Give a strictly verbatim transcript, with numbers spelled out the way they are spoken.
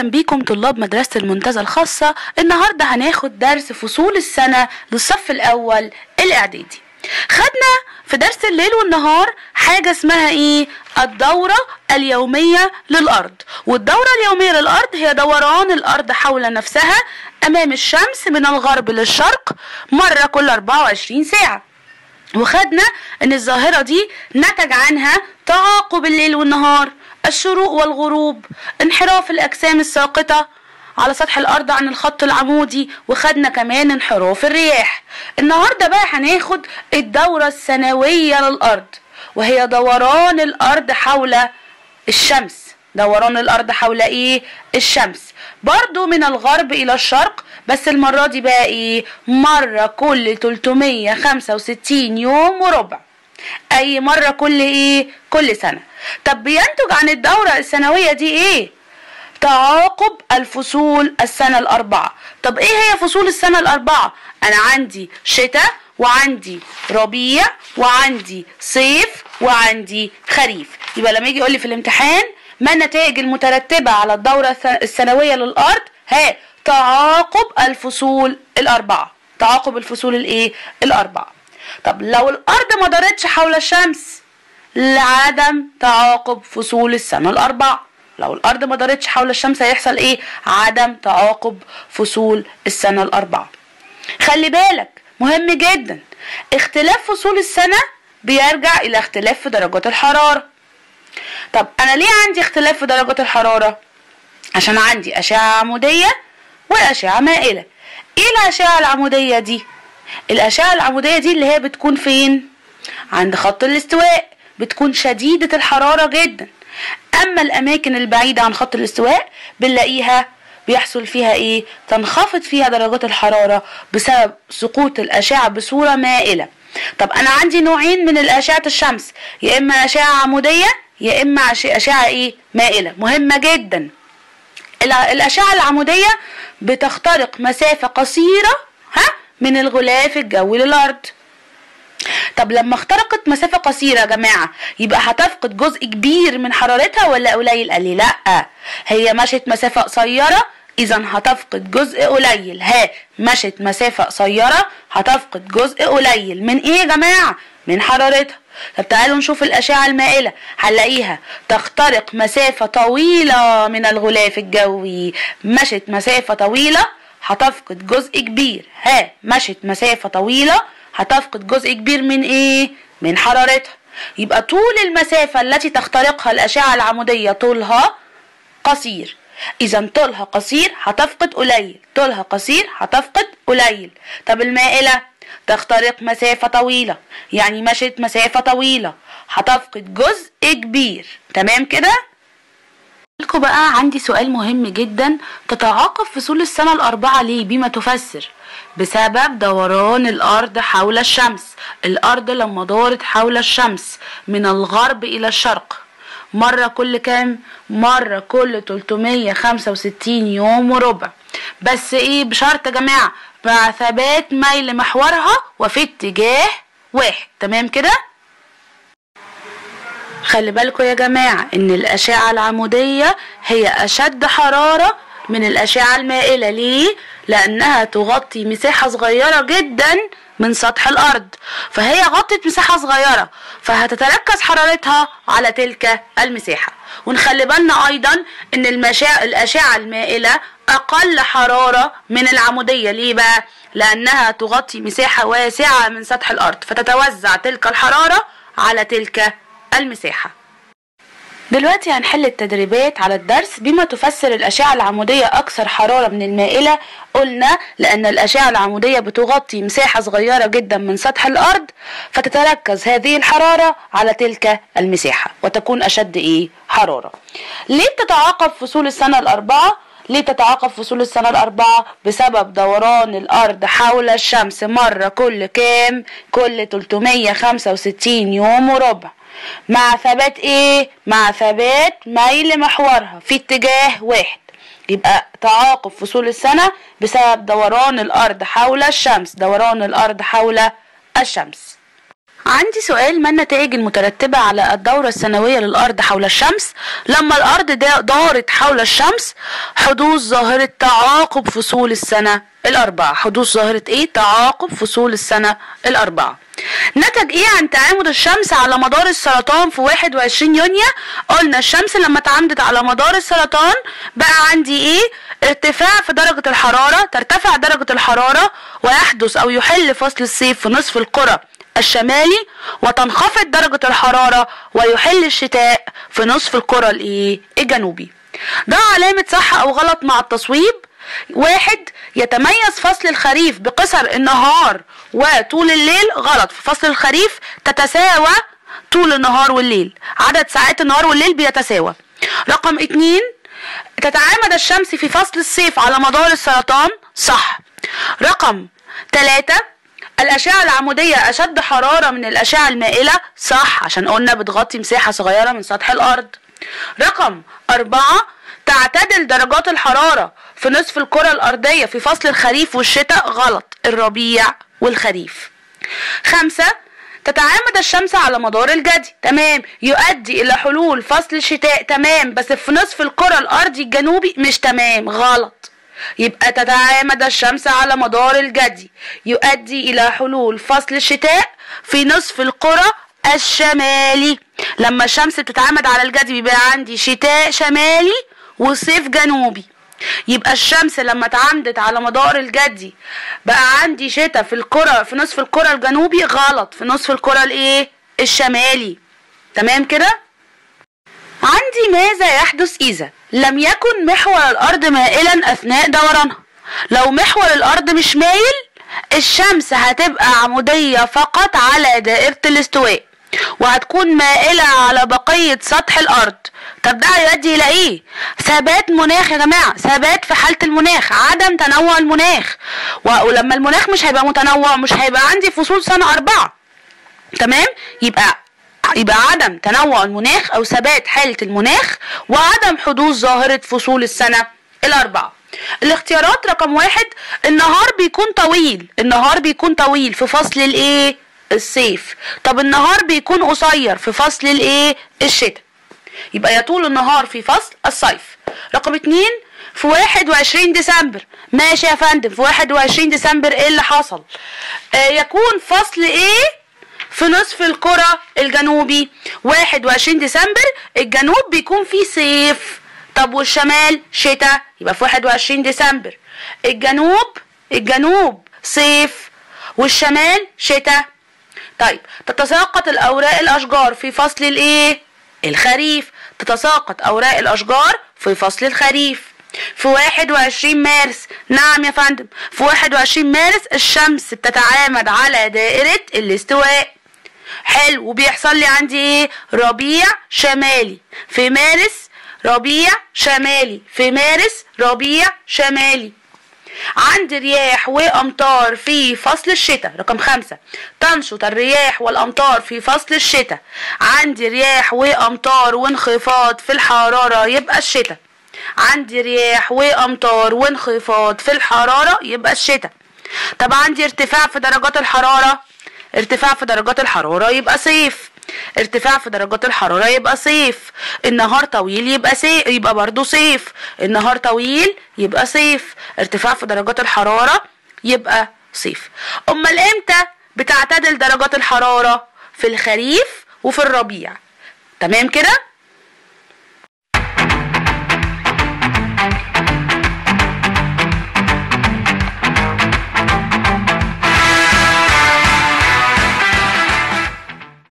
اهلا بيكم طلاب مدرسة المنتزه الخاصة. النهاردة هناخد درس فصول السنة للصف الاول الاعدادي. خدنا في درس الليل والنهار حاجة اسمها ايه؟ الدورة اليومية للارض. والدورة اليومية للارض هي دوران الارض حول نفسها امام الشمس من الغرب للشرق مرة كل اربعة وعشرين ساعة. وخدنا ان الظاهرة دي نتج عنها تعاقب الليل والنهار، الشروق والغروب، انحراف الاجسام الساقطة على سطح الارض عن الخط العمودي، وخدنا كمان انحراف الرياح. النهاردة بقى هناخد الدورة السنوية للارض، وهي دوران الارض حول الشمس. دوران الارض حول ايه؟ الشمس، برضو من الغرب الى الشرق، بس المرة دي بقى ايه؟ مرة كل تلتمية خمسة وستين يوم وربع، اي مرة كل ايه؟ كل سنة. طب بينتج عن الدورة السنوية دي ايه؟ تعاقب الفصول السنة الاربعة. طب ايه هي فصول السنة الاربعة؟ انا عندي شتاء، وعندي ربيع، وعندي صيف، وعندي خريف. يبقى لما يجي يقول لي في الامتحان ما النتائج المترتبة على الدورة السنوية للأرض؟ ها، تعاقب الفصول الأربعة. تعاقب الفصول الإيه؟ الأربعة. طب لو الأرض ما دارتش حول الشمس، لعدم تعاقب فصول السنة الأربعة. لو الأرض ما دارتش حول الشمس هيحصل إيه؟ عدم تعاقب فصول السنة الأربعة. خلي بالك، مهم جدا، اختلاف فصول السنة بيرجع إلى اختلاف في درجات الحرارة. طب انا ليه عندي اختلاف في درجات الحرارة؟ عشان عندي اشعة عمودية واشعة مائلة. ايه الاشعة العمودية دي؟ الاشعة العمودية دي اللي هي بتكون فين؟ عند خط الاستواء، بتكون شديدة الحرارة جدا. اما الاماكن البعيدة عن خط الاستواء بنلاقيها بيحصل فيها ايه؟ تنخفض فيها درجات الحرارة بسبب سقوط الاشعة بصورة مائلة. طب انا عندي نوعين من الاشعة الشمس، يا اما اشعة عمودية يا اما اشعه ايه؟ مائله. مهمه جدا. الاشعه العموديه بتخترق مسافه قصيره ها من الغلاف الجوي للارض. طب لما اخترقت مسافه قصيره يا جماعه يبقى هتفقد جزء كبير من حرارتها ولا قليل؟ قال لي لا، هي مشت مسافه قصيره اذا هتفقد جزء قليل. ها، مشت مسافه قصيره هتفقد جزء قليل من ايه يا جماعه؟ من حرارتها. طب تعالوا نشوف الأشعة المائلة، هنلاقيها تخترق مسافة طويلة من الغلاف الجوي. مشت مسافة طويلة هتفقد جزء كبير. ها، مشت مسافة طويلة هتفقد جزء كبير من ايه؟ من حرارتها. يبقى طول المسافة التي تخترقها الأشعة العمودية طولها قصير، إذا طولها قصير هتفقد قليل، طولها قصير هتفقد قليل. طب المائلة تخترق مسافة طويلة، يعني مشت مسافة طويلة هتفقد جزء كبير. تمام كده؟ لكم بقى عندي سؤال مهم جدا. تتعاقب فصول السنة الأربعة ليه؟ بما تفسر بسبب دوران الأرض حول الشمس. الأرض لما دارت حول الشمس من الغرب إلى الشرق مرة كل كام؟ مرة كل تلتمية خمسة وستين يوم وربع، بس ايه؟ بشرط يا جماعة، مع ثبات ميل محورها وفي اتجاه واحد. تمام كده؟ خلي بالكم يا جماعة ان الاشعة العمودية هي اشد حرارة من الاشعة المائلة. ليه؟ لانها تغطي مساحة صغيرة جدا من سطح الارض، فهي غطت مساحة صغيرة فهتتركز حرارتها على تلك المساحة. ونخلي بالنا ايضا ان المشا... الاشعة المائلة اقل حرارة من العمودية. ليه بقى؟ لانها تغطي مساحة واسعة من سطح الارض فتتوزع تلك الحرارة على تلك المساحة. دلوقتي هنحل التدريبات على الدرس. بما تفسر الأشعة العمودية أكثر حرارة من المائلة؟ قلنا لأن الأشعة العمودية بتغطي مساحة صغيرة جدا من سطح الأرض فتتركز هذه الحرارة على تلك المساحة وتكون أشد إيه؟ حرارة. ليه تتعاقب فصول السنة الأربعة؟ ليه تتعاقب فصول السنة الأربعة؟ بسبب دوران الأرض حول الشمس مرة كل كام؟ كل تلتمية خمسة وستين يوم وربع، مع ثبات ايه؟ مع ثبات ميل محورها في اتجاه واحد. يبقى تعاقب فصول السنة بسبب دوران الأرض حول الشمس. دوران الأرض حول الشمس. عندي سؤال: ما النتائج المترتبة على الدورة السنوية للأرض حول الشمس لما الأرض دارت حول الشمس؟ حدوث ظاهرة تعاقب فصول السنة الأربعة. حدوث ظاهرة إيه؟ تعاقب فصول السنة الأربعة. نتج إيه عن تعامد الشمس على مدار السرطان في واحد وعشرين يونيو؟ قلنا الشمس لما تعامدت على مدار السرطان بقى عندي إيه؟ ارتفاع في درجة الحرارة، ترتفع درجة الحرارة ويحدث أو يحل فصل الصيف في نصف الكرة الشمالي، وتنخفض درجة الحرارة ويحل الشتاء في نصف الكرة الايه؟ الجنوبي. ده علامة صح او غلط مع التصويب. واحد: يتميز فصل الخريف بقصر النهار وطول الليل. غلط، في فصل الخريف تتساوى طول النهار والليل، عدد ساعات النهار والليل بيتساوى. رقم اتنين: تتعامد الشمس في فصل الصيف على مدار السرطان. صح. رقم تلاتة: الأشعة العمودية أشد حرارة من الأشعة المائلة. صح، عشان قلنا بتغطي مساحة صغيرة من سطح الأرض. رقم أربعة: تعتدل درجات الحرارة في نصف الكرة الأرضية في فصل الخريف والشتاء. غلط، الربيع والخريف. خمسة: تتعامد الشمس على مدار الجدي. تمام، يؤدي إلى حلول فصل الشتاء. تمام، بس في نصف الكرة الأرضي الجنوبي. مش تمام، غلط. يبقى تتعامد الشمس على مدار الجدي يؤدي إلى حلول فصل الشتاء في نصف الكرة الشمالي. لما الشمس بتتعامد على الجدي بيبقى عندي شتاء شمالي وصيف جنوبي. يبقى الشمس لما تعامدت على مدار الجدي بقى عندي شتاء في الكرة في نصف الكرة الجنوبي. غلط، في نصف الكرة الايه؟ الشمالي. تمام كده؟ عندي ماذا يحدث إذا لم يكن محور الأرض مائلا أثناء دورانها؟ لو محور الأرض مش مايل الشمس هتبقى عمودية فقط على دائرة الاستواء وهتكون مائلة على بقية سطح الأرض. طب ده هيؤدي إلى إيه؟ ثبات مناخ يا جماعة، ثبات في حالة المناخ، عدم تنوع المناخ. ولما المناخ مش هيبقى متنوع مش هيبقى عندي فصول سنة أربعة. تمام؟ يبقى يبقى عدم تنوع المناخ أو ثبات حالة المناخ وعدم حدوث ظاهرة فصول السنة الأربعة. الاختيارات: رقم واحد: النهار بيكون طويل. النهار بيكون طويل في فصل الايه؟ الصيف. طب النهار بيكون قصير في فصل الايه؟ الشتاء. يبقى يطول النهار في فصل الصيف. رقم اتنين: في واحد وعشرين ديسمبر. ماشي يا فندم، في واحد وعشرين ديسمبر ايه اللي حصل؟ آه يكون فصل ايه في نصف الكرة الجنوبي؟ واحد وعشرين ديسمبر الجنوب بيكون فيه صيف. طب والشمال شتاء. يبقى في واحد وعشرين ديسمبر الجنوب الجنوب صيف والشمال شتاء. طيب، تتساقط الأوراق الأشجار في فصل الايه؟ الخريف. تتساقط أوراق الأشجار في فصل الخريف. في واحد وعشرين مارس. نعم يا فندم، في واحد وعشرين مارس الشمس بتتعامد على دائرة الاستواء. حلو، وبيحصل لي عندي ايه؟ ربيع شمالي. في مارس ربيع شمالي. في مارس ربيع شمالي. عندي رياح وامطار في فصل الشتاء. رقم خمسة: تنشط الرياح والامطار في فصل الشتاء. عندي رياح وامطار وانخفاض في الحرارة يبقى الشتاء. عندي رياح وامطار وانخفاض في الحرارة يبقى الشتاء. طب عندي ارتفاع في درجات الحرارة. ارتفاع في درجات الحرارة يبقى صيف. ارتفاع في درجات الحرارة يبقى صيف. النهار طويل يبقى صيف، يبقى برضو صيف. النهار طويل يبقى صيف. ارتفاع في درجات الحرارة يبقى صيف. امال امتى بتعتدل درجات الحرارة؟ في الخريف وفي الربيع. تمام كده؟